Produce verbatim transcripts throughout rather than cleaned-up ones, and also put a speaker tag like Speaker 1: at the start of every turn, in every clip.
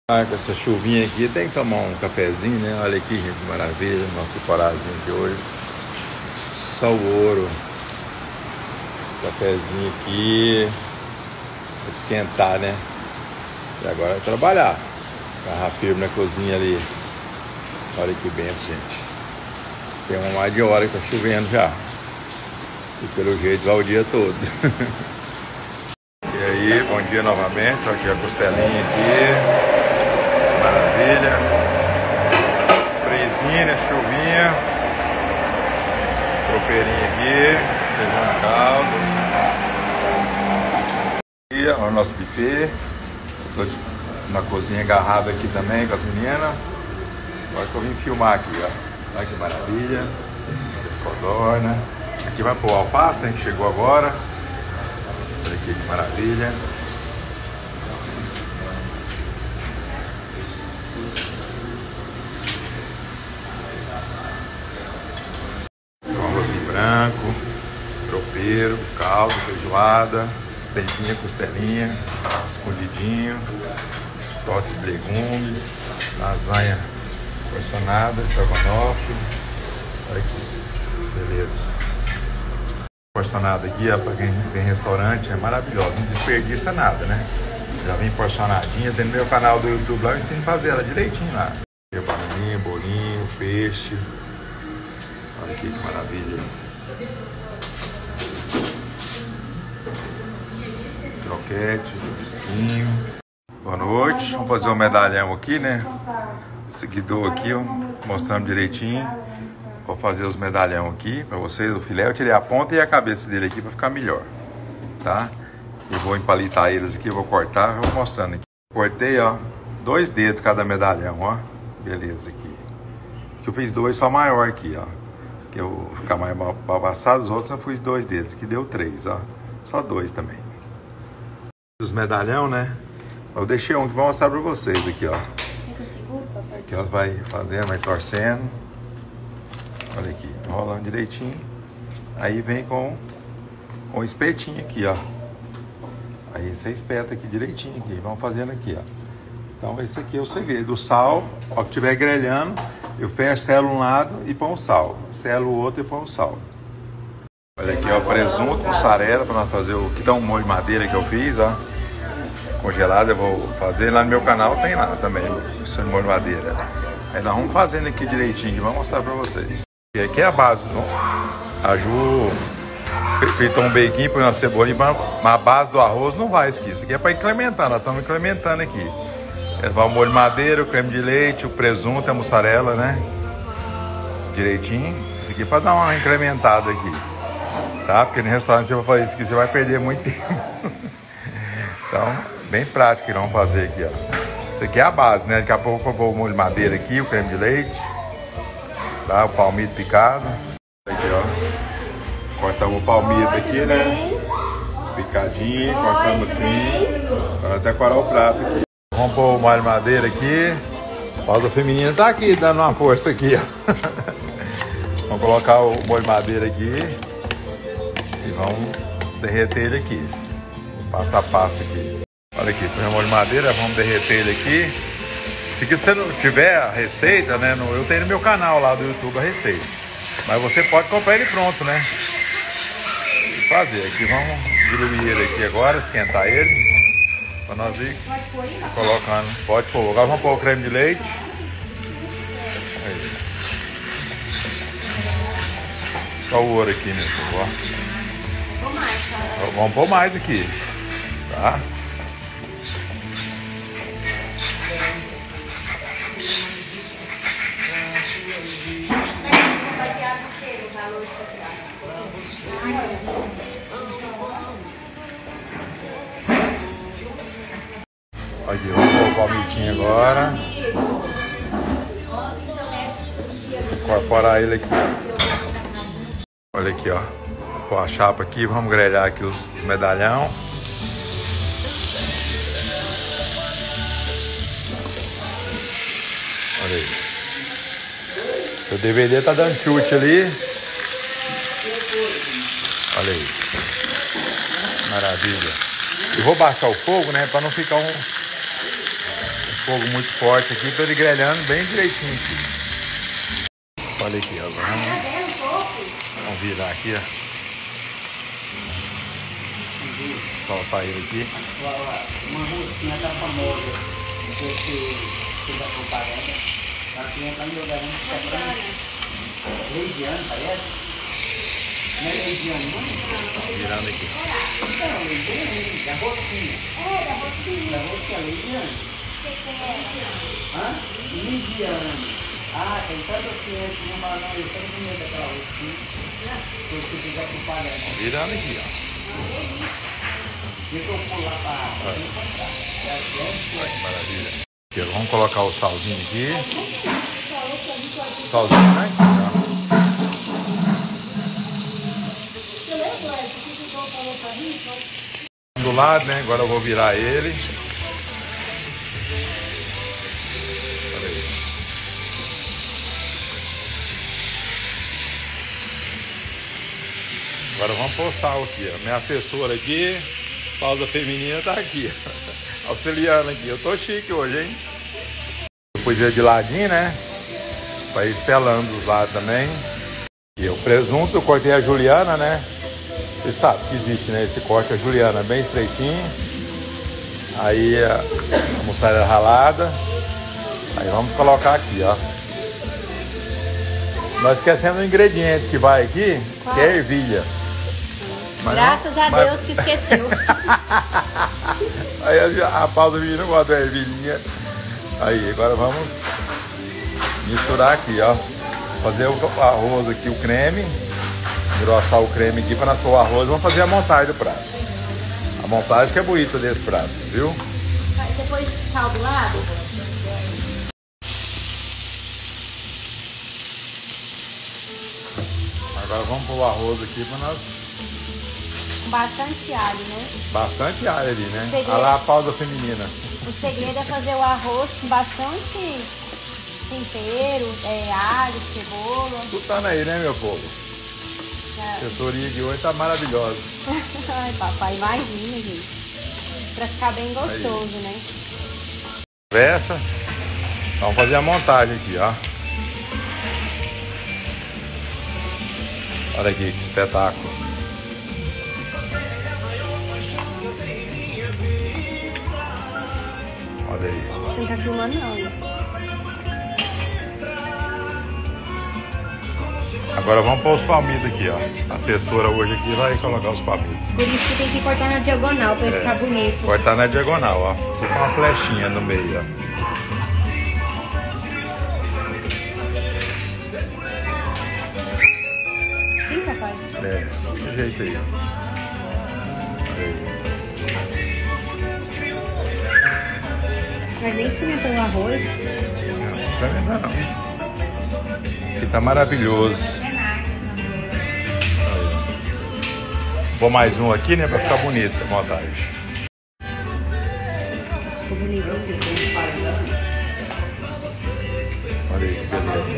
Speaker 1: Ah, com essa chuvinha aqui tem que tomar um cafezinho, né? Olha aqui, gente, que maravilha. Nosso corazinho aqui hoje. Só o ouro. Cafezinho aqui. Esquentar, né? E agora é trabalhar. Agarrar firme na cozinha ali. Olha que benção, gente. Tem uma mais de hora que tá chovendo já. E pelo jeito vai o dia todo. E aí, bom dia novamente. Tô aqui a costelinha aqui. Maravilha. Frisinha, chuvinha. Tropeirinha aqui. Feijão de caldo. E ó, o nosso buffet. Eu tô na cozinha agarrado aqui também com as meninas. Agora que eu vim filmar aqui, ó. Olha que maravilha. Codorna. Aqui vai pôr o alface, né, que chegou agora. Olha aqui que maravilha. Com arrozinho branco, tropeiro, caldo, feijoada, tempinha, costelinha, escondidinho, pote de legumes, lasanha porcionada, estrogonofe. Olha aqui, beleza. Porcionada aqui, ó, para quem tem restaurante, é maravilhosa, não desperdiça nada, né? Já vem porcionadinha, tem no meu canal do YouTube lá, eu ensino a fazer ela direitinho lá. Bananinha, bolinho, peixe. Olha aqui que maravilha. Croquete, disquinho. Boa noite, vamos fazer um medalhão aqui, né? Seguidor aqui, ó, mostrando direitinho. Vou fazer os medalhão aqui para vocês, o filé. Eu tirei a ponta e a cabeça dele aqui para ficar melhor, tá? Eu vou empalitar eles aqui, vou cortar, vou mostrando aqui. Cortei, ó, dois dedos cada medalhão, ó. Beleza aqui. Aqui eu fiz dois só maior aqui, ó. Que eu ficar mais babaçado, os outros eu fiz dois dedos, que deu três, ó. Só dois também. Os medalhão, né? Eu deixei um que vou mostrar para vocês aqui, ó. Aqui, ó, vai fazendo, vai torcendo. Olha aqui, rolando direitinho. Aí vem com com o espetinho aqui, ó. Aí você espeta aqui direitinho aqui. Vamos fazendo aqui, ó. Então esse aqui é o segredo. O sal, ó, que estiver grelhando, eu fecho, selo um lado e põe o sal. Selo o outro e põe o sal. Olha aqui, ó, presunto, mussarela para nós fazer o que dá um molho de madeira que eu fiz, ó. Congelado eu vou fazer. Lá no meu canal tem lá também, esse molho de madeira. Aí nós vamos fazendo aqui direitinho, vamos mostrar para vocês. E aqui é a base, não? A Ju fez um bequinho, põe uma cebolinha, mas a base do arroz não vai, isso aqui. Isso aqui é para incrementar, nós estamos incrementando aqui. Vai o molho de madeira, o creme de leite, o presunto, a mussarela, né? Direitinho. Isso aqui é para dar uma incrementada aqui, tá? Porque no restaurante você vai fazer isso aqui, você vai perder muito tempo. Então, bem prático que nós vamos fazer aqui, ó. Isso aqui é a base, né? Daqui a pouco eu vou pôr o molho de madeira aqui, o creme de leite. Tá, o palmito picado. Aqui, ó. Cortamos o palmito aqui, né? Picadinho, cortamos assim. Agora até corar o prato aqui. Vamos pôr o molho de madeira aqui. A pausa feminina tá aqui, dando uma força aqui, ó. Vamos colocar o molho de madeira aqui. E vamos derreter ele aqui. Passo a passo aqui. Olha aqui, põe o molho de madeira, vamos derreter ele aqui. Se você não tiver a receita, né, no, eu tenho no meu canal lá do YouTube a receita. Mas você pode comprar ele pronto, né? E fazer. Aqui vamos diluir ele aqui agora, esquentar ele. Para nós ir colocando. Pode pôr. Agora vamos pôr o creme de leite. Aí. Só o ouro aqui mesmo, ó. Vamos pôr mais aqui, tá? Aqui, vamos pôr o palmitinho agora. Incorporar ele aqui. Olha aqui, ó. Vou pôr a chapa aqui, vamos grelhar aqui os medalhão. Olha aí. O D V D tá dando chute ali. Olha aí. Maravilha. Eu vou baixar o fogo, né? Para não ficar um... fogo muito forte aqui, tô ele grelhando bem direitinho aqui. Olha aqui, ó. Vamos, vamos virar aqui, ó. Soltar ele aqui.
Speaker 2: Uma rocinha tá famosa, que você da propaganda, ela tinha lá no lugar muito quebrando. Reidiano, parece? Não é reidiano, não?
Speaker 1: Virando aqui.
Speaker 2: Não, reidiano, da rocinha. É, da rocinha. Da rocinha, reidiano. Hã? Reidiano. Ah, tem tanta ciência que não fala, não, eu tenho medo daquela rocinha. Que você fica propaganda.
Speaker 1: Virando aqui, ó.
Speaker 2: Deixa eu pular pra água.
Speaker 1: Olha que maravilha. Aqui, vamos colocar o salzinho aqui. Salzinho, né? Do lado, né? Agora eu vou virar ele. Olha aí. Agora vamos pôr o sal aqui, ó. Minha assessora aqui, pausa feminina, tá aqui. Auxiliando aqui. Eu tô chique hoje, hein? Depois de ladinho, né? Vai ir selando dos lados também. E o presunto, eu cortei a juliana, né? Você sabe que existe, né? Esse corte a juliana bem estreitinho. Aí a, a mussarela ralada. Aí vamos colocar aqui, ó. Nós esquecemos o ingrediente que vai aqui, Qual? que é ervilha. Mas
Speaker 3: Graças
Speaker 1: não,
Speaker 3: a
Speaker 1: mas...
Speaker 3: Deus que esqueceu.
Speaker 1: Aí a, a pausa do não gosta da ervilhinha. Aí, agora vamos misturar aqui, ó. Fazer o arroz aqui, o creme. Engrossar o creme aqui para nós pôr o arroz. Vamos fazer a montagem do prato. A montagem que é bonita desse prato, viu?
Speaker 3: Você pôs sal do lado?
Speaker 1: Agora vamos pôr o arroz aqui para nós...
Speaker 3: Bastante alho, né?
Speaker 1: Bastante alho ali, né?
Speaker 3: Segredo...
Speaker 1: Olha lá a pausa feminina.
Speaker 3: O segredo é fazer o arroz com bastante tempero, é, alho, cebola.
Speaker 1: Escutando aí, né, meu povo? A assessoria de hoje tá maravilhosa.
Speaker 3: Ai, papai, imagina, gente. Pra ficar bem gostoso, aí. Né?
Speaker 1: Conversa. Vamos fazer a montagem aqui, ó. Olha aqui, que espetáculo. Olha aí.
Speaker 3: Você não tá filmando, não, né?
Speaker 1: Agora vamos pôr os palmitos aqui, ó. A assessora hoje aqui vai colocar os palmitos.
Speaker 3: Por isso que tem que cortar na diagonal, pra ele é. ficar bonito.
Speaker 1: Cortar na diagonal, ó. Tipo uma flechinha no meio, ó.
Speaker 3: Sim, papai?
Speaker 1: É, desse jeito aí. Aí.
Speaker 3: Mas nem experimentou o arroz.
Speaker 1: Não, experimenta não. Aqui tá maravilhoso. Vou mais um aqui, né? Pra ficar bonito a montagem.
Speaker 3: Ficou bonito.
Speaker 1: Olha aí que beleza.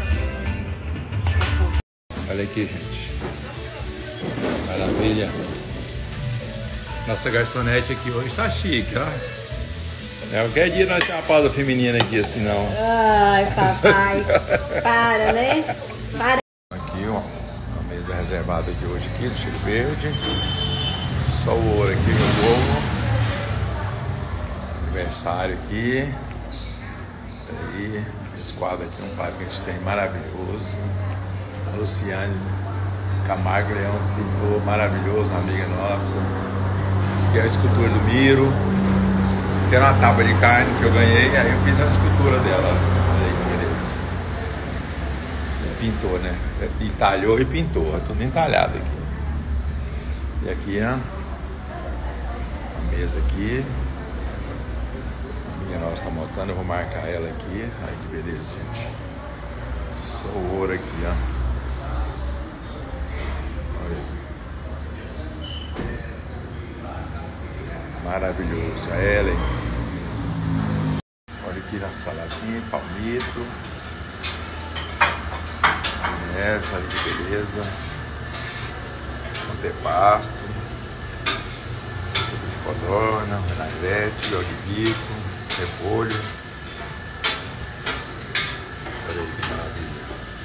Speaker 1: Olha aqui, gente. Maravilha. Nossa garçonete aqui hoje tá chique, ó. É, qualquer dia nós temos uma pausa feminina aqui, assim, não.
Speaker 3: Ai, papai. Para, né? Para.
Speaker 1: Aqui, ó. A mesa reservada aqui hoje aqui, do cheiro verde. Só o ouro aqui, meu povo. Aniversário aqui. Aí, esse quadro aqui é um quadro que a gente tem maravilhoso. A Luciane Camargo Leão, pintor maravilhoso, uma amiga nossa. Esse aqui é a escultura do Miro. Que era uma tábua de carne que eu ganhei, aí eu fiz uma escultura dela. Olha aí que beleza. Ele pintou, né? Entalhou e pintou, é tudo entalhado aqui. E aqui, ó, a mesa aqui. A minha nossa tá montando, eu vou marcar ela aqui. Aí que beleza, gente. Só o ouro aqui, ó. Olha aí. Maravilhoso. A Ellen. Olha aqui na saladinha, palmito. Essa, olha que beleza. Antepasto. De codorna, vinagrete, óleo de bico. repolho. Olha aí que maravilha.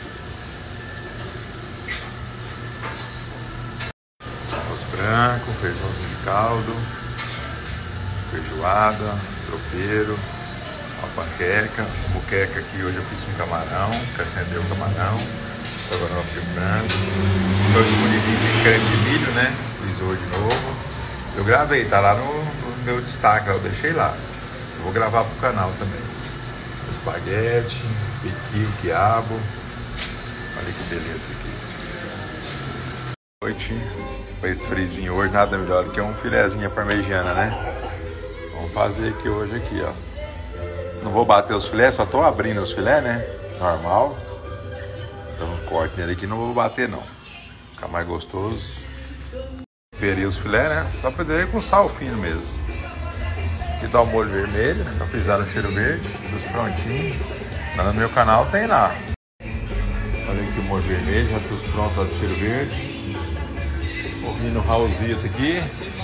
Speaker 1: Arroz branco, feijãozinho de caldo, feijoada, tropeiro, uma panqueca, moqueca aqui. Hoje eu fiz um camarão, que acendeu o camarão, agora de frango. Esse meu escondidinho de creme de milho, né? Fiz hoje de novo. Eu gravei, tá lá no, no meu destaque, eu deixei lá. Eu vou gravar pro canal também. Espaguete, piqui, o quiabo. Olha que beleza isso aqui. Boa noite. Com esse frizinho hoje, nada melhor do que um filezinho parmegiana, né? Vamos fazer aqui hoje aqui, ó. Não vou bater os filés, só tô abrindo os filés, né? Normal. Dando uns cortes nele aqui, não vou bater não. Ficar mais gostoso. Temperei os filés, né? Só pra poder com sal fino mesmo. Aqui dá o molho vermelho, né? Tá frisando o cheiro verde, tudo prontinho. Lá no meu canal tem lá. Olha aqui o molho vermelho, já tudo pronto lá do cheiro verde. Ouvindo o Raulzito aqui.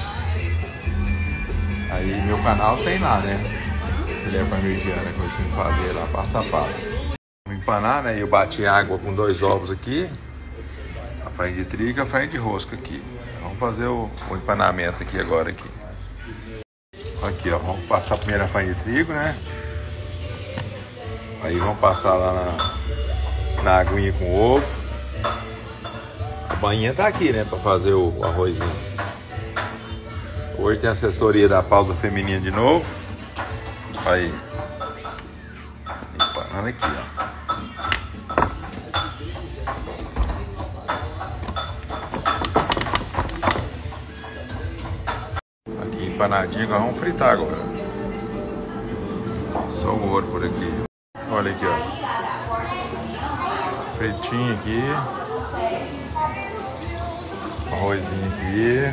Speaker 1: Aí meu canal tem lá, né? Filé parmegiana que eu ensino a fazer lá passo a passo. Vou empanar, né? Eu bati água com dois ovos aqui. A farinha de trigo e a farinha de rosca aqui. Vamos fazer o, o empanamento aqui agora aqui. Aqui, ó, vamos passar primeiro a farinha de trigo, né? Aí vamos passar lá na, na aguinha com ovo. A bainha tá aqui, né, pra fazer o arrozinho. Hoje tem a assessoria da pausa feminina de novo. Aí. Empanando aqui, ó. Empanadinho, agora vamos fritar agora. Só o ouro por aqui. Olha aqui, ó. Fritinho aqui. Arrozinho aqui.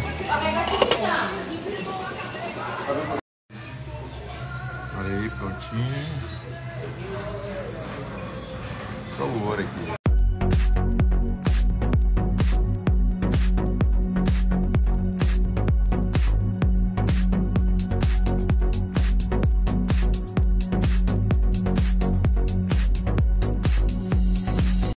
Speaker 1: Olha aí, prontinho. Só o ouro aqui.